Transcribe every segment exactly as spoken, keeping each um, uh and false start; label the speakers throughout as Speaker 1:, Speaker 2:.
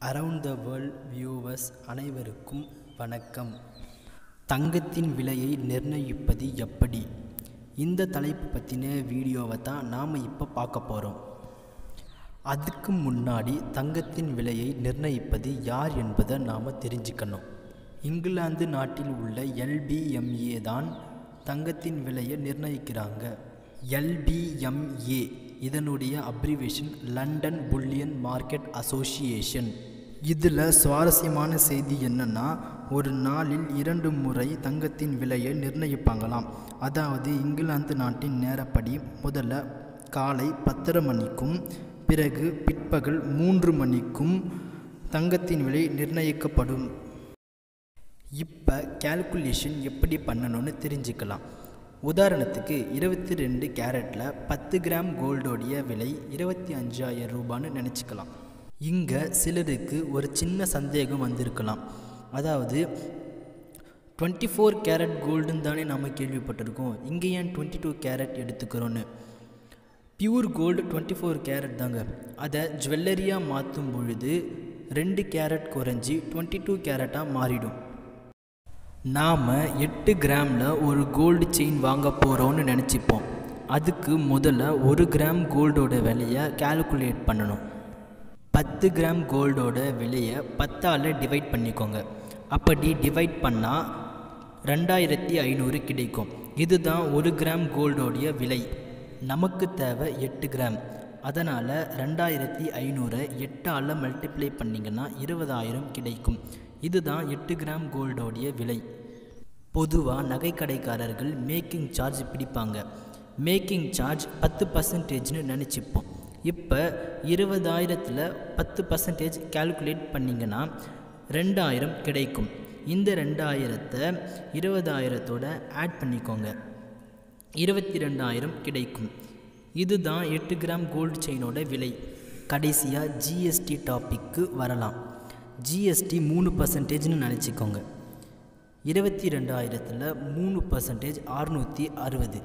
Speaker 1: Around the world viewers அனைவருக்கும் வணக்கம். தங்கத்தின் விலையை நிர்ணயிப்பது எப்படி? இந்த தலைப்பு பற்றின வீடியோவை தான் நாம் இப்போ பார்க்க போகிறோம். அதுக்கு முன்னாடி தங்கத்தின் விலையை நிர்ணயிப்பது யார் என்பதை நாம் தெரிஞ்சுக்கணும். இங்கிலாந்து நாட்டில் உள்ள எல்பிஎம்ஏ தான் தங்கத்தின் விலையை நிர்ணயிக்கிறாங்க. எல்பிஎம்ஏ இதனுடைய abbreviation London bullion market association. இதில் சுவாரஸ்யமான செய்தி என்னென்னா, ஒரு நாளில் இரண்டு முறை தங்கத்தின் விலையை நிர்ணயிப்பாங்களாம். அதாவது இங்கிலாந்து நாட்டின் நேரப்படி முதல்ல காலை பத்தரை மணிக்கும் பிறகு பிற்பகல் மூன்று மணிக்கும் தங்கத்தின் விலை நிர்ணயிக்கப்படும். இப்போ கேல்குலேஷன் எப்படி பண்ணணும்னு தெரிஞ்சுக்கலாம். உதாரணத்துக்கு இருபத்தி ரெண்டு கேரட்டில் பத்து கிராம் கோல்டோடைய விலை இருபத்தி அஞ்சாயிரம் ரூபான்னு நினச்சிக்கலாம். இங்கே சிலருக்கு ஒரு சின்ன சந்தேகம் வந்திருக்கலாம். அதாவது டுவெண்ட்டி ஃபோர் கேரட் கோல்டுன்னு தானே நம்ம கேள்விப்பட்டிருக்கோம், இங்கே ஏன் டுவெண்ட்டி டூ கேரட் எடுத்துக்கிறோன்னு. Pure gold twenty four carat தாங்க. அதை ஜுவல்லரியாக மாற்றும் பொழுது ரெண்டு கேரட் குறைஞ்சி டுவெண்ட்டி டூ கேரட்டாக மாறிடும். நாம் எட்டு கிராமில் ஒரு கோல்டு செயின் வாங்க போகிறோன்னு நினச்சிப்போம். அதுக்கு முதல்ல ஒரு கிராம் கோல்டோட விலையை கால்குலேட் பண்ணணும். பத்து கிராம் கோல்டோட விலையை பத்தால் டிவைட் பண்ணிக்கோங்க. அப்படி டிவைட் பண்ணால் ரெண்டாயிரத்தி ஐநூறு கிடைக்கும். இதுதான் ஒரு கிராம் கோல்டோடைய விலை. நமக்கு தேவை எட்டு கிராம். அதனால் ரெண்டாயிரத்தி ஐநூறை எட்டால் மல்டிப்ளை பண்ணிங்கன்னா இருபதாயிரம் கிடைக்கும். இதுதான் எட்டு கிராம் கோல்டோடைய விலை. பொதுவாக நகைக்கடைக்காரர்கள் மேக்கிங் சார்ஜ் பிடிப்பாங்க. மேக்கிங் சார்ஜ் பத்து பர்சன்டேஜ்னு நினச்சிப்போம். இப்போ இருபதாயிரத்தில் பத்து பர்சன்டேஜ் கால்குலேட் பண்ணிங்கன்னா ரெண்டாயிரம் கிடைக்கும். இந்த ரெண்டாயிரத்தை இருபதாயிரத்தோட ஆட் பண்ணிக்கோங்க, இருபத்தி ரெண்டாயிரம் கிடைக்கும். இதுதான் எட்டு கிராம் கோல்டு செயினோட விலை. கடைசியாக ஜிஎஸ்டி டாப்பிக்கு வரலாம். ஜிஎஸ்டி மூணு பர்சன்டேஜ்னு நினச்சிக்கோங்க. இருபத்தி ரெண்டாயிரத்தில் மூணு பர்சன்டேஜ் அறுநூற்றி அறுபது.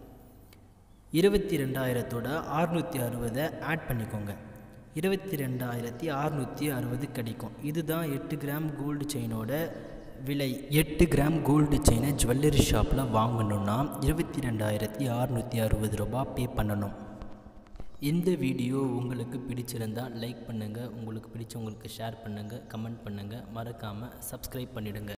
Speaker 1: இருபத்தி ரெண்டாயிரத்தோட அறுநூற்றி அறுபதை ஆட் பண்ணிக்கோங்க, இருபத்தி ரெண்டாயிரத்தி அறுநூற்றி அறுபது கிடைக்கும். இதுதான் எட்டு கிராம் கோல்டு செயினோட விலை. எட்டு கிராம் கோல்டு செயினை ஜுவல்லரி ஷாப்பில் வாங்கணுன்னா இருபத்தி ரெண்டாயிரத்தி அறுநூற்றி அறுபது ரூபா பே பண்ணணும். இந்த வீடியோ உங்களுக்கு பிடிச்சிருந்தால் லைக் பண்ணுங்கள், உங்களுக்கு பிடிச்சவங்களுக்கு ஷேர் பண்ணுங்கள், கமெண்ட் பண்ணுங்கள், மறக்காமல் சப்ஸ்கிரைப் பண்ணிவிடுங்க.